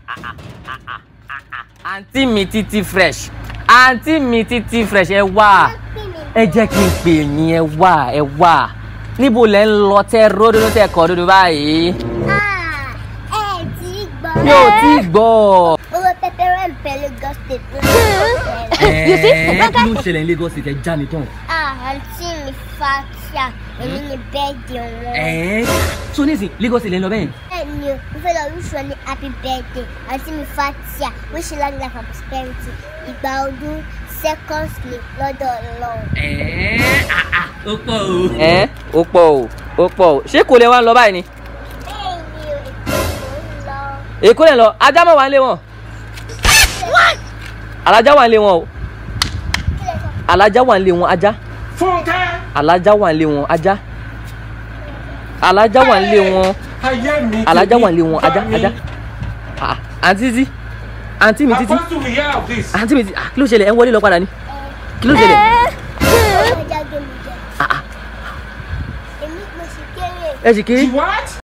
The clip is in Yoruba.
àǹtí mi Títí fresh ẹ wá ẹ jẹ́ kí n pè yín ẹ wá níbo lẹ ń lọ tẹ ródòdó tẹ kọ dúdú báyìí. ẹ ti gbọ́. mi ò tí gbọ́. owó pẹpẹrẹ ń pẹ Lagos State. kí ló ń ṣẹlẹ̀ ní Lagos State ẹ já mi tán. àǹtí mi Fatia èmi ni bẹ́ẹ̀dì wọn. so nísìn Lagos State lẹ ń lọ bẹ́ẹ̀. bẹ́ẹ̀ni o mo fẹ́ lọ rúṣọ ní happy birthday àǹtí mi Fatia wish you long life and prosperity ìgbà ọdún second sleep lọ́dọ̀ Ọlọ́run. ó pọ̀ o ṣé kò lè wá lọ báyìí ni. bẹ́ẹ̀ni o èkó lọ. èkó lè lọ ajá mọ̀ wá ń lé wọn. alájà wà ń lé wọn o. alájà wà ń lé wọn ajá. Fúnkẹ́. alájà wà ń lé wọn ajá. alájà wà ń lé wọn. alájà wà ń lé wọn ajá. àǹtí mi Títí àǹtí mi Títí kí ló ṣẹlẹ̀ ẹ ń wọlé lọ padà ni kí ló ṣẹlẹ̀. ọjà gbẹmí jẹ. èmi mo sì kéré. ẹ sì kéré.